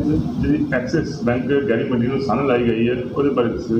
जी Axis Bank Gehri Mandi ਨੂੰ ਸੰਨ ਲਾਈ ਗਈ ਹੈ ਉਹਦੇ ਬਾਰੇ ਦੱਸੋ।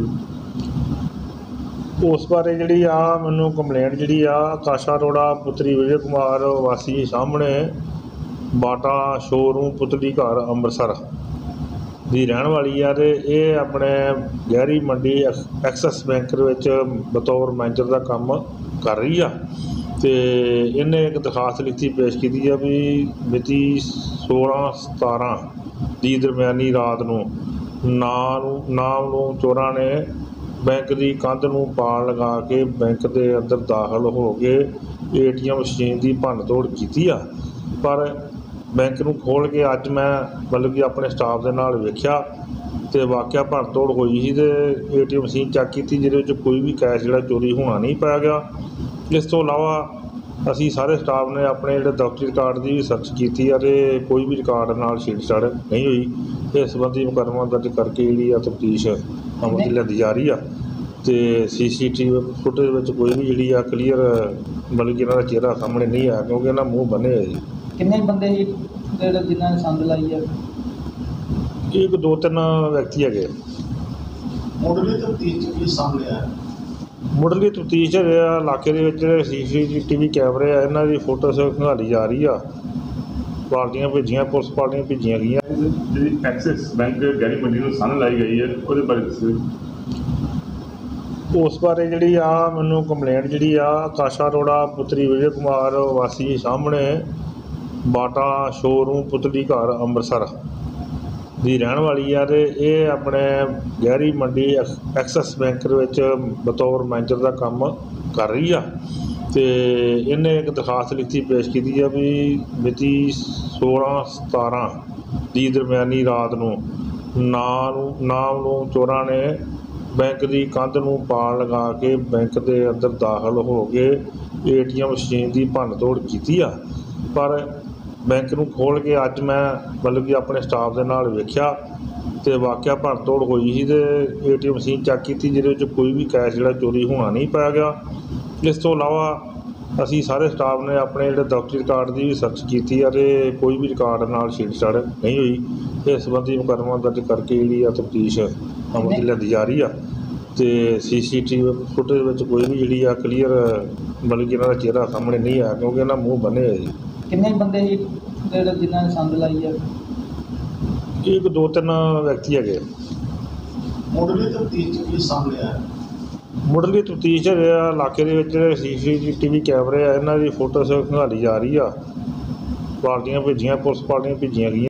उस बारे जी मैनू कंप्लेंट जी आकाशा अरोड़ा पुत्री विजय कुमार वासी सामने बाटा शोरूम पुतली घर अंमृतसर की रहने वाली है। तो ये अपने गहरी मंडी एक्सिस बैंक बतौर मैनेजर का काम कर रही है। तो इन्हें एक दरखास्त लिखी पेश की है भी मिति 16/17 की दरम्यानी रात को नाम चोरां ने बैंक की कंध नूं पाल लगा के बैंक के अंदर दाखिल हो के ATM मशीन की भन्न तोड़ की है। पर बैंक नूं खोल के अज मैं मतलब कि अपने स्टाफ के नाल वेख्या तो वाकया भन्न तोड़ हुई सी। तो ATM मशीन चैक की जिहदे कोई भी कैश जिहड़ा चोरी होना नहीं पाया गया। इस तो इलावा असी सारे स्टाफ ने अपने जिहड़े दफ्तरी रिकार्ड की भी सर्च की है तो कोई भी रिकार्ड नाल छेड़छाड़ नहीं हुई। इस संबंधी मुकदमा दर्ज करके जी तफ्तीश अमल च लिआंदी जा रही है। तो CCTV फुटेज में कोई भी जी क्लीयर मतलब कि इन्हों का चेहरा सामने नहीं आया क्योंकि इन्होंने मूँह बने हुए जी। कितने बंदे जिन्होंने संद लाई है? एक 2-3 व्यक्ति है। मुढ़ली तफ्तीश सामने आया मुढ़ली तफ्तीश इलाके के CCTV कैमरे है इन्हों की फोटोज खंगाली जा रही है। पार्टियां भेजियां पुलिस पार्टियां भेजियां गई जी एक्सिस बैंक गैरी मंडी ਨੂੰ ਸੰਨ ਲਾਈ गई है ਉਹਦੇ ਬਾਰੇ ਦੱਸੋ। उस बारे जी मैनू कंप्लेंट जी आकाशा अरोड़ा पुत्री विजय कुमार वासी सामने बाटा शोरूम पुतली घर अंमृतसर की रहने वाली है। तो ये अपने गहरी मंडी एक्सिस बैंक बतौर मैनेजर का काम कर रही है। तो इन्हें एक दरखास्त लिखी पेश की है भी मिति 16/17 की दरम्यानी रात को नाम चोरां ने बैंक की कंध नूं पाल लगा के बैंक के अंदर दाखिल हो के ATM मशीन की भन्न तोड़ की है। पर बैंक नूं खोल के अज मैं मतलब कि अपने स्टाफ के नाल वेख्या तो वाकया भन्न तोड़ हुई सी। तो ATM मशीन चैक की जिहदे कोई भी कैश जिहड़ा चोरी होना नहीं पाया गया। इस तो इलावा असी सारे स्टाफ ने अपने जिहड़े दफ्तरी रिकार्ड की भी सर्च की है तो कोई भी रिकार्ड नाल छेड़छाड़ नहीं हुई। इस संबंधी मुकदमा दर्ज करके जी तफ्तीश अमल च लिआंदी जा रही है। तो CCTV फुटेज में कोई भी जी क्लीयर मतलब कि इन्हों का चेहरा सामने नहीं आया क्योंकि इन्होंने मूँह बने हुए जी। कितने बंदे जिन्होंने संद लाई है? एक 2-3 व्यक्ति है। मुढ़ली तफ्तीश सामने आया मुढ़ली तफ्तीश इलाके के CCTV कैमरे है इन्हों की फोटोज खंगाली जा रही है। पार्टियां भेजियां पुलिस पार्टियां भेजियां गई।